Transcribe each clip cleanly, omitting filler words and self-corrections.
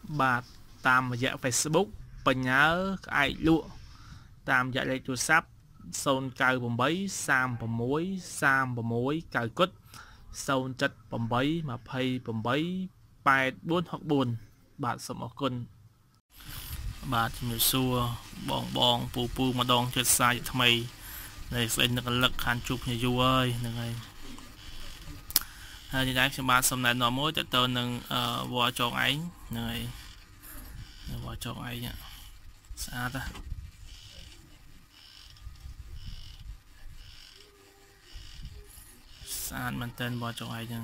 បាទតាមរយៈ Facebook បញ្ញាក្អែកលក់តាមរយៈលេខទូរស័ព្ទ098 36 36 9 078 28 8464 បាទសូមអរគុណបាទជំរាបសួរបងពូម្ដងចិត្តសាយថ្មីនៃស្អិននឹករលឹកខានជួបគ្នាយូរហើយហ្នឹងហើយហើយនេះដែរខ្ញុំបាទសូមណែនាំមួយតទៅនឹងវ៉ចងឯងហ្នឹងហើយវ៉ចងឯងស្អាតស្អាតមែនតើវ៉ចងឯងហ្នឹង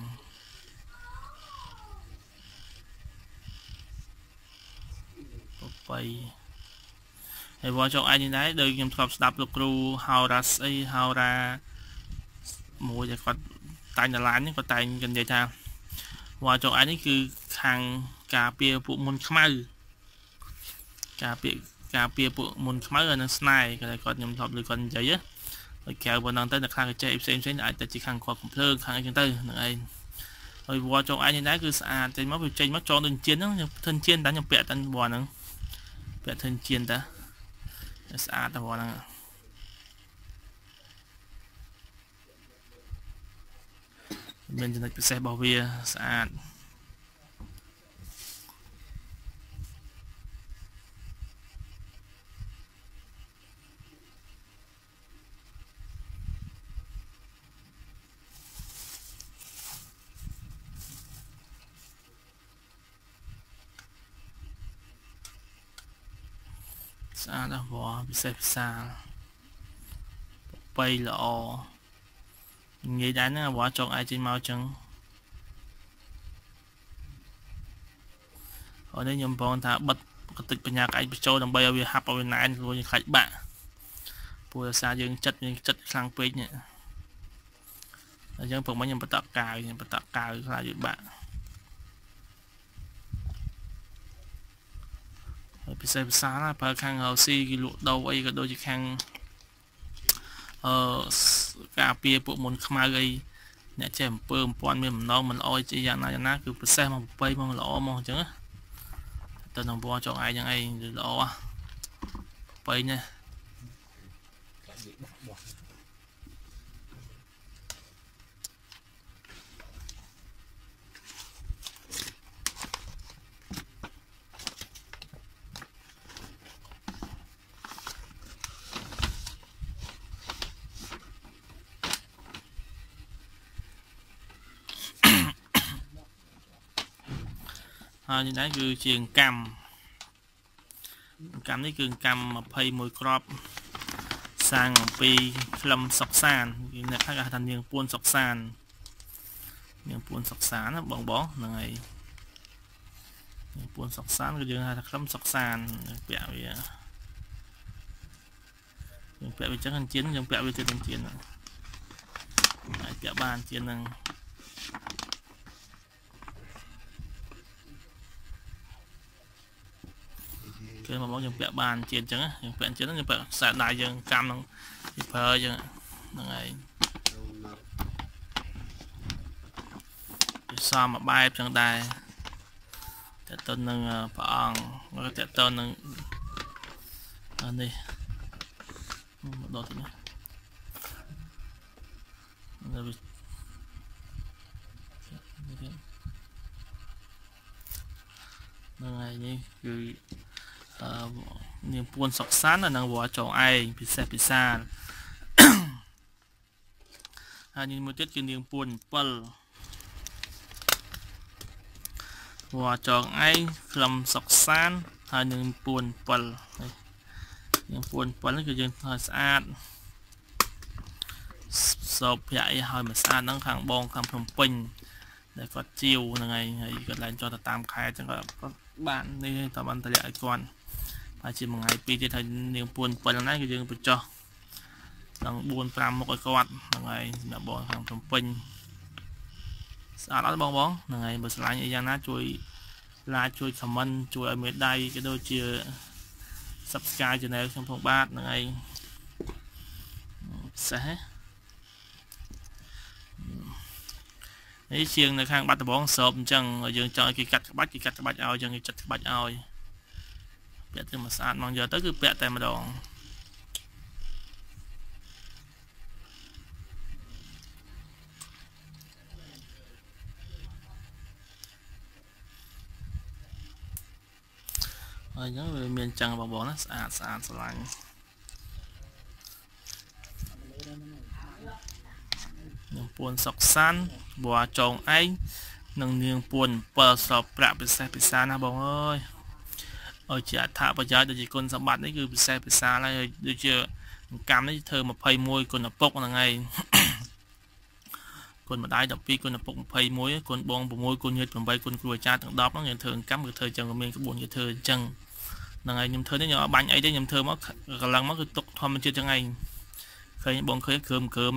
ហើយវ៉ចងឯងនេះដែរដូចខ្ញុំធ្លាប់ស្ដាប់លោកគ្រូហៅរ៉ាស្អីហៅរ៉ាមួយដែលគាត់តែងដឡាននេះគាត់តែងនិយាយថាវ៉ចងឯងនេះគឺខាងការពារពួកមុនខ្មៅការពារពួកមុនខ្មៅហើយនឹងស្នេហ៍គាត់ខ្ញុំធ្លាប់លើគាត់និយាយហើយក្រៅប៉ុណ្ណឹងទៅនៅខាងកញ្ចេះផ្សេងអាចទៅជាខាងគាត់កំភ្លើងខាងអីចឹងទៅហ្នឹងឯងហើយវ៉ចងឯងនេះដែរគឺស្អាតចេញមកវាចេញមកចងដូចជៀនហ្នឹងខ្ញុំធិនជៀនតែខ្ញុំពាក់តែវ៉ហ្នឹងពាក់ធិនជៀនតាស្អាតតែវ៉ហ្នឹងមានចំណុចពិសេសរបស់វាស្អាតស្អាតណាស់វ៉ពិសេសពិសាលបីល្អនិយាយដែរណាវ៉ចងឯងចេញមកចឹងអូនេះខ្ញុំបងថាបិទកតិចបញ្ញាក្អែកបញ្ចូលដើម្បីឲ្យវាហាប់ឲ្យវាណែនខ្លួនខ្លាច់បាក់ព្រោះសារយើងចិត្តខ្លាំងពេកនេះអញ្ចឹងព្រោះមិញខ្ញុំបតកាវខ្លាចវាបាក់ហើយពិសេសពិសាណាប្រើខាងស៊ីគេលក់ដូរអីក៏ដូចជាខាងការពារពួកមុនខ្មៅអីអ្នកចេះអំពើអំពាន់មានបំណងមិនល្អជាយ៉ាងណាគឺពិសេសមកប្របីមកល្អមកអញ្ចឹងទៅនឹងវ៉ចងឯងហ្នឹងឯងល្អប្របីណាហើយនេះដែរគឺជាកម្មនេះគឺកម្ម21គ្រាប់សាងអំពីក្លឹមសុកសានគេអ្នកខ្លះគេថានាងពួនសុកសានណាបងហ្នឹងហើយនាងពួនសុកសានគឺយើងហៅថាក្លឹមសុកសានពាក់វាយើងពាក់វាចឹងជៀនយើងពាក់វាទៅនឹងជៀនហើយពាក់បានជៀនហ្នឹងគឺមកយើងពាក់បានជៀនអញ្ចឹងយើងពាក់ជៀនយើងពាក់ខ្សែដៃយើងកម្មនឹងពីប្រើអញ្ចឹងហ្នឹងហើយវាសមមួយបែបអញ្ចឹងដែរតើតើនឹងព្រះអង្គតើតើនឹងនេះមកដល់ទីនេះហ្នឹងហើយនេះគឺនាងពួនសុកសាននិងវ៉ចងឯងពិសេសពិសាលហើយនេះមួយទៀតគឺនាងពួន7វ៉ចងឯងក្លឹមសុកសានហើយនឹងពួន7នាងពួន7នេះគឺយើងធ្វើស្អាតសោបភ័ក្រអីហើយមកស្អាតហ្នឹងខាងបងខាងភ្នំពេញដែលគាត់ជាវហ្នឹងហើយគាត់ឡើងចុះទៅតាមខេត្តចឹងគាត់បាននេះតើបានតម្លាក់ឲ្យគាត់ហើយជាមួយថ្ងៃ2ទៀតហើយនាងពួន7ហ្នឹងគឺយើងបញ្ចុះដល់4 5មុខឲ្យគាត់ហ្នឹងហើយសម្រាប់បងខាងភ្នំពេញស្អាតអត់បងហ្នឹងហើយបើឆ្លាញ់អីយ៉ាងណាជួយ like ជួយ comment ជួយឲ្យមេដៃក៏ដូចជា subscribe channel ខ្ញុំផងបាទហ្នឹងហើយពិសេស ấy chiêng là khang bắt được bóng sộp chẳng ở dương cho cái cắt bạch ao chẳng cái chặt bạch ao bẹt từ mà sàn bằng giờ tới cứ bẹt tại mà đòn rồi nhớ về miền trăng bằng bóng nó sàn lạnh nhung buồn sọc san bùa trồng anh nâng niềng buồn bờ sọp bạ bị xa na bóng ơi ở chỉ thả bây giờ chỉ con sắm bát đấy cứ bị xa lại được chưa cam đấy thơ một phay môi con là bốc là ngày con mà đái đập pi con là bốc một phay môi con bong bộ môi con nhiệt còn bay con cùi cha thằng đóp nó ngày thường cắm được thời chẳng của mình cái buồn cái thời chẳng là ngày nhầm thơ đấy nhỏ bánh ấy đấy nhầm thơ mất lần mất cái tục thom trên cho ngày khơi bong khơi cơm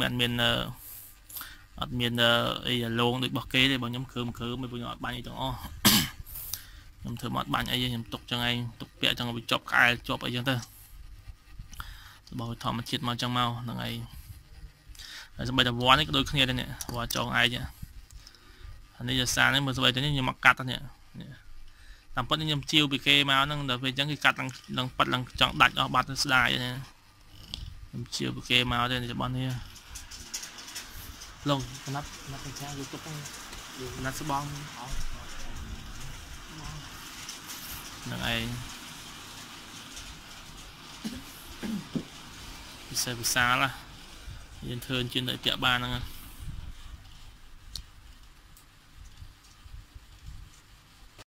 miền ấy lông được bọc kế để bằng nhóm cơm mấy bữa nhỏ bánh đó nhầm thơ mất bánh ấy nhầm tục cho ngày tục bẹ cho bị chọc cài chọc ở trên thơ bảo thọ mà chết màu trong màu là ngày bây giờ vóa cái đôi kia đây nè vóa cho ai chứ anh bây giờ xa đấy mà bây giờ như mặc cắt nè làm bất nhầm chiêu bị kê máu nó là về chẳng cái cắt lần bắt lần chọn đặt ở bát slide nè chiêu bị kê máu đây là bọn này lông nắp cái trang YouTube nắp số bong là ngày bị xa là dân thường trên đợi tiệm ba nữa